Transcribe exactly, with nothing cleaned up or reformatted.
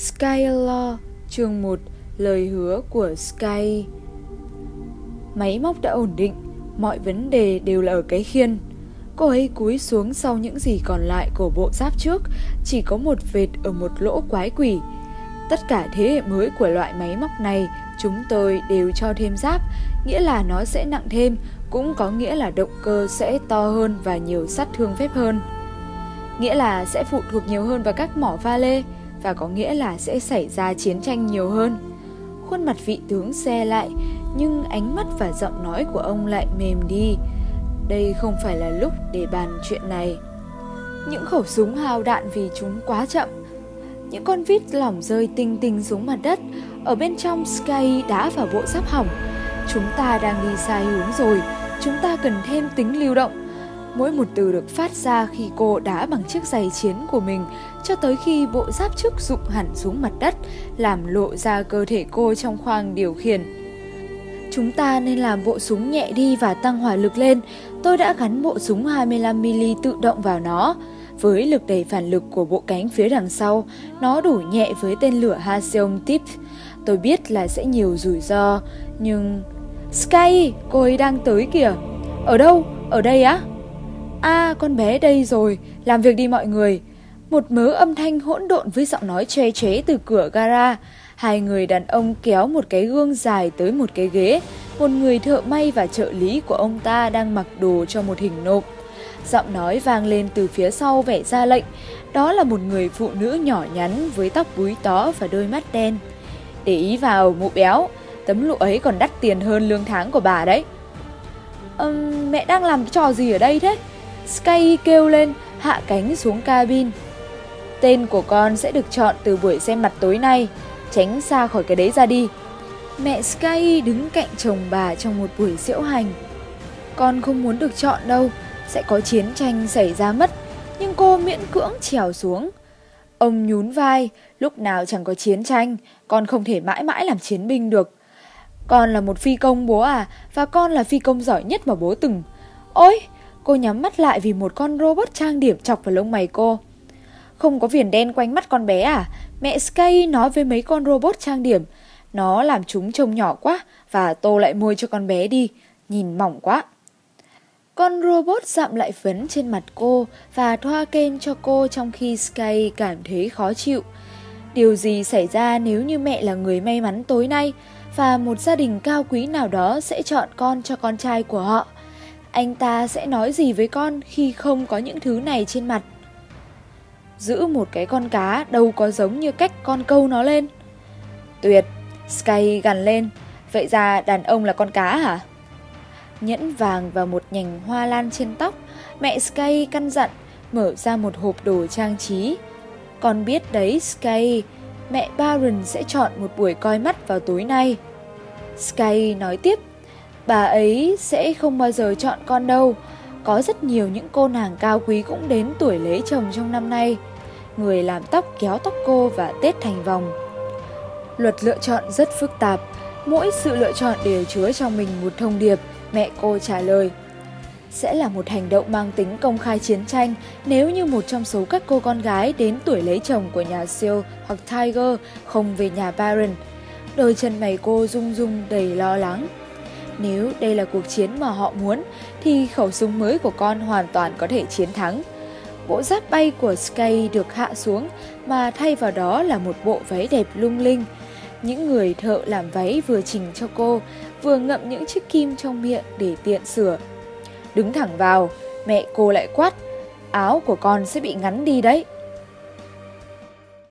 Skylar, chương một, lời hứa của Sky. Máy móc đã ổn định, mọi vấn đề đều là ở cái khiên. Cô ấy cúi xuống sau những gì còn lại của bộ giáp trước, chỉ có một vệt ở một lỗ quái quỷ. Tất cả thế hệ mới của loại máy móc này, chúng tôi đều cho thêm giáp, nghĩa là nó sẽ nặng thêm, cũng có nghĩa là động cơ sẽ to hơn và nhiều sát thương phép hơn. Nghĩa là sẽ phụ thuộc nhiều hơn vào các mỏ pha lê, và có nghĩa là sẽ xảy ra chiến tranh nhiều hơn. Khuôn mặt vị tướng xe lại, nhưng ánh mắt và giọng nói của ông lại mềm đi. Đây không phải là lúc để bàn chuyện này. Những khẩu súng hao đạn vì chúng quá chậm. Những con vít lỏng rơi tinh tinh xuống mặt đất. Ở bên trong Sky đã vào bộ giáp hỏng. Chúng ta đang đi sai hướng rồi. Chúng ta cần thêm tính lưu động. Mỗi một từ được phát ra khi cô đá bằng chiếc giày chiến của mình, cho tới khi bộ giáp trước rụng hẳn xuống mặt đất, làm lộ ra cơ thể cô trong khoang điều khiển. Chúng ta nên làm bộ súng nhẹ đi và tăng hỏa lực lên. Tôi đã gắn bộ súng hai mươi lăm mi-li tự động vào nó. Với lực đẩy phản lực của bộ cánh phía đằng sau, nó đủ nhẹ với tên lửa Halcyon Tip. Tôi biết là sẽ nhiều rủi ro, nhưng... Sky, cô ấy đang tới kìa. Ở đâu? Ở đây á? À, con bé đây rồi, làm việc đi mọi người. Một mớ âm thanh hỗn độn với giọng nói che chế từ cửa gara. Hai người đàn ông kéo một cái gương dài tới một cái ghế. Một người thợ may và trợ lý của ông ta đang mặc đồ cho một hình nộp. Giọng nói vang lên từ phía sau vẻ ra lệnh. Đó là một người phụ nữ nhỏ nhắn với tóc búi tó và đôi mắt đen. Để ý vào, mụ béo, tấm lụa ấy còn đắt tiền hơn lương tháng của bà đấy. Ừm, mẹ đang làm cái trò gì ở đây thế? Sky kêu lên, hạ cánh xuống cabin. Tên của con sẽ được chọn từ buổi xem mặt tối nay. Tránh xa khỏi cái đấy ra đi. Mẹ Sky đứng cạnh chồng bà trong một buổi diễu hành. Con không muốn được chọn đâu, sẽ có chiến tranh xảy ra mất. Nhưng cô miễn cưỡng trèo xuống. Ông nhún vai, lúc nào chẳng có chiến tranh, con không thể mãi mãi làm chiến binh được. Con là một phi công bố à, và con là phi công giỏi nhất mà bố từng. Ôi! Cô nhắm mắt lại vì một con robot trang điểm chọc vào lông mày cô. Không có viền đen quanh mắt con bé à? Mẹ Sky nói với mấy con robot trang điểm. Nó làm chúng trông nhỏ quá và tô lại môi cho con bé đi. Nhìn mỏng quá. Con robot dặm lại phấn trên mặt cô và thoa kem cho cô trong khi Sky cảm thấy khó chịu. Điều gì xảy ra nếu như mẹ là người may mắn tối nay và một gia đình cao quý nào đó sẽ chọn con cho con trai của họ? Anh ta sẽ nói gì với con khi không có những thứ này trên mặt? Giữ một cái con cá đâu có giống như cách con câu nó lên. Tuyệt, Sky gằn lên. Vậy ra đàn ông là con cá hả? Nhẫn vàng và một nhành hoa lan trên tóc, mẹ Sky căn dặn, mở ra một hộp đồ trang trí. Con biết đấy Sky, mẹ Baron sẽ chọn một buổi coi mắt vào tối nay. Sky nói tiếp. Bà ấy sẽ không bao giờ chọn con đâu. Có rất nhiều những cô nàng cao quý cũng đến tuổi lấy chồng trong năm nay. Người làm tóc kéo tóc cô và tết thành vòng. Luật lựa chọn rất phức tạp. Mỗi sự lựa chọn đều chứa trong mình một thông điệp. Mẹ cô trả lời. Sẽ là một hành động mang tính công khai chiến tranh nếu như một trong số các cô con gái đến tuổi lấy chồng của nhà Seal hoặc Tiger không về nhà Baron. Đôi chân mày cô rung rung đầy lo lắng. Nếu đây là cuộc chiến mà họ muốn, thì khẩu súng mới của con hoàn toàn có thể chiến thắng. Bộ giáp bay của Sky được hạ xuống, mà thay vào đó là một bộ váy đẹp lung linh. Những người thợ làm váy vừa chỉnh cho cô, vừa ngậm những chiếc kim trong miệng để tiện sửa. Đứng thẳng vào, mẹ cô lại quát, áo của con sẽ bị ngắn đi đấy.